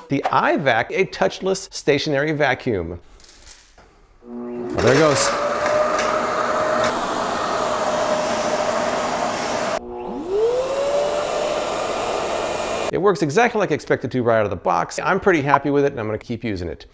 the EyeVac, a touchless stationary vacuum. Well, there it goes. It works exactly like I expected to right out of the box. I'm pretty happy with it and I'm going to keep using it.